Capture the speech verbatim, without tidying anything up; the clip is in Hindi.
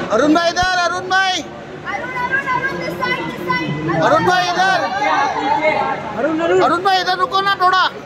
अरुण भाई इधर, अरुण भाई, अरुण भाई इधर, अरुण भाई इधर रुको ना थोड़ा।